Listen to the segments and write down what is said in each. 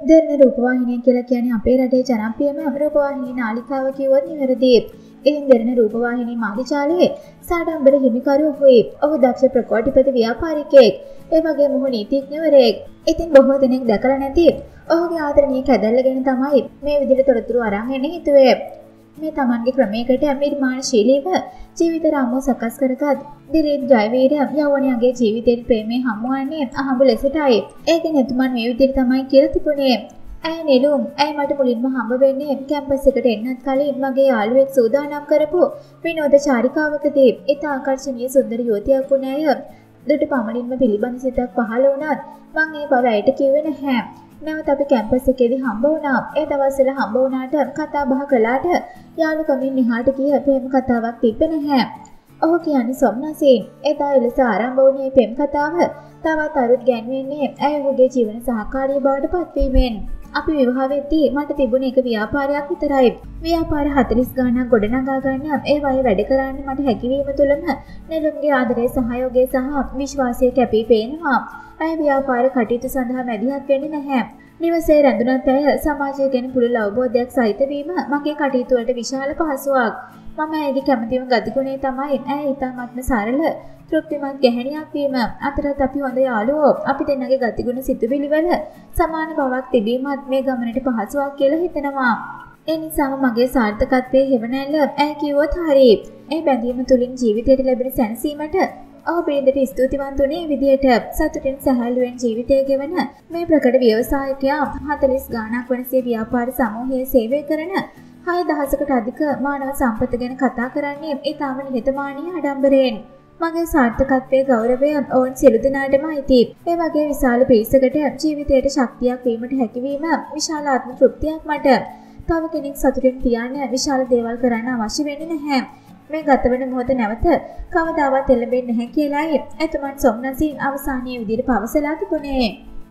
දෙරණ රූපවාහිනිය කියලා කියන්නේ අපේ රටේ ජනප්‍රියම රූපවාහිනී නාලිකාව කිව්වොත් නිවැරදි. ඉතින් දෙරණ රූපවාහිනී මාධ්‍යාලයේ සාඩම්බර හිමිකරු ඔහුයි. ඔහු දක්ෂ ප්‍රකෝටිපති ව්‍යාපාරිකයෙක්. ඒ වගේම ඔහු නීතිඥවරයෙක්. ඉතින් බොහෝ දෙනෙක් දැකලා නැති ඔහුගේ ආදරණීය කැදැල්ල ගැන තමයි මේ විදිහට තොරතුරු අරන් එන්න හිතුවේ. මේ තමන්ගේ ක්‍රමයකට නිර්මාණශීලීව ජීවිත රාමුව සකස් කරගත් දිරීත් ජයවීර යවණයාගේ ජීවිතේ ප්‍රේමය හමුවන්නේ අහඹ ලෙසටයි. ඒක නෙතුමන් මේ විදිහට තමයි කියලා තිබුණේ. ඇය නෙළුම් ඇය මට මුලින්ම හම්බ වෙන්නේ කැම්පස් එකට එන්නත් කලින් මගේ යාළුවෙක් සූදානම් කරපු විනෝද චාරිකාවකදී. ඒත් ආකර්ෂණීය සුන්දර යුවතියක් වුණ ඇය දුට පමණින්ම පිළිබඳ සිතක් පහළ වුණත් මං ඒ බව ඇයට කිව්වේ නැහැ. නැවත අපි කැම්පස් එකේදී හම්බ වුණා. ඒ දවස්වල හම්බ වුණාට කතා බහ කළාට යාළුකමින් නිහාට ගිය ප්‍රේම කතාවක් තිබ්බේ නැහැ. ඔහු කියන්නේ සොම්නසින්. එදා එලෙස ආරම්භ වුණේ ප්‍රේම කතාව තවත් අරුත් ගැන්වෙන්නේ ඇය ඔහුගේ ජීවන සහකාරිය බවට පත්වීමෙන්. අපි විවාහ වෙද්දී මට තිබුණ එක ව්‍යාපාරයක් විතරයි. ව්‍යාපාර 40 ගණනක් ගොඩනගා ගන්න ඒ වගේ වැඩ කරන්න මට හැකියවීම තුළම නෙළුම්ගේ ආදරය සහයෝගය සහ විශ්වාසය කැපී පේනවා. ඇය ව්‍යාපාර කටයුතු සඳහා මැදිහත් වෙන්නේ නැහැ. නිවසේ රැඳුනත් ඇය සමාජය ගැන පුළුල් අවබෝධයක් සහිත වීම මගේ කටයුතු වලට විශාල පහසුවක්. මම ඇයගේ කැමැතිම ගතිගුණය තමයි ඇය ඉතාමත්ම සරල තෘප්තිමත් ගැහැණියක් වීම. අතරත් අපි හොඳ යාළුවෝ. අපි දෙන්නගේ ගතිගුණ සිතුවිලි වල සමාන බවක් තිබීමත් මේ ගමනට පහසුවක් කියලා හිතනවා. ඒ නිසාම මගේ සාර්ථකත්වයේ හෙවණැල්ල ඇය කිව්වොත් හරි. ඒ බැඳීම තුලින් ජීවිතයට ලැබෙන සැනසීමට ඔහු බිරිඳට ස්තුතිවන්ත වුණේ විදියට සතුටින් සැහැල්ලුවෙන් ජීවිතය ගෙවන මේ ප්‍රකට ව්‍යවසායකයා 40 ගණනක් වනසේ ව්‍යාපාර සමූහයේ සේවය කරන 6000කට අධික මානව සම්පත ගැන කතා කරන්නේ ඊටම නිහතමානී ආඩම්බරයෙන්. මගේ සාර්ථකත්වයේ ගෞරවය ඔවුන් සියලු දෙනාටම අයිති. ඒ වගේ විශාල පිරිසකට ජීවිතයට ශක්තියක් වීමට හැකියවීම විශාල ආත්ම තෘප්තියක් මට. තව කෙනෙක් සතුටින් තියන්න විශාල දේවල් කරන්න අවශ්‍ය වෙන්නේ නැහැ. මේ ගතවන මොහොත නැවත කවදාවත් එළඹෙන්නේ නැහැ කියලායි එතුමන් සොම්නසින් අවසානයේ විදිහට පවසලා තිබුණේ.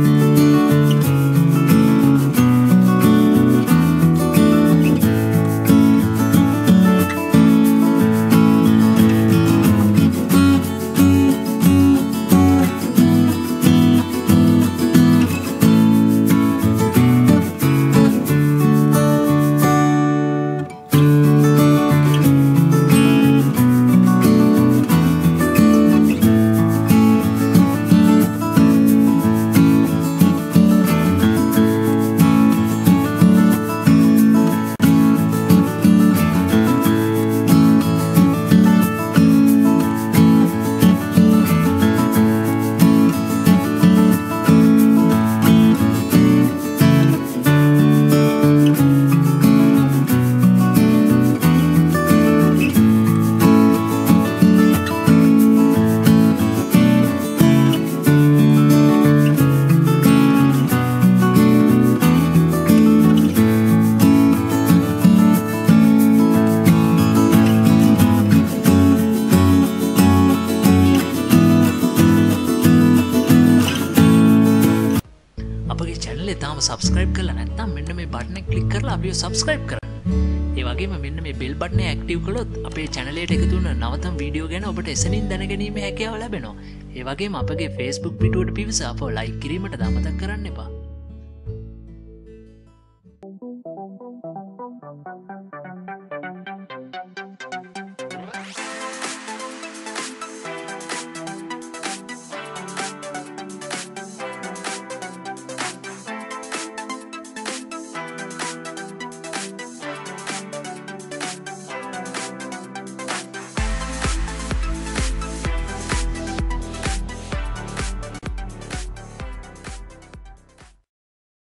සබස්ක්‍රයිබ් කරලා නැත්නම් මෙන්න මේ බටන් එක ක්ලික් කරලා අපිව සබස්ක්‍රයිබ් කරන්න. ඒ වගේම මෙන්න මේ බෙල් බටන් එක ඇක්ටිව් කළොත් අපේ channel එකට එකතු වෙන නවතම වීඩියෝ ගැන ඔබට එසනින් දැනගැනීමේ හැකියාව ලැබෙනවා. ඒ වගේම අපගේ Facebook පිටුවට පිවිස අපව like කිරීමට අමතක කරන්න එපා.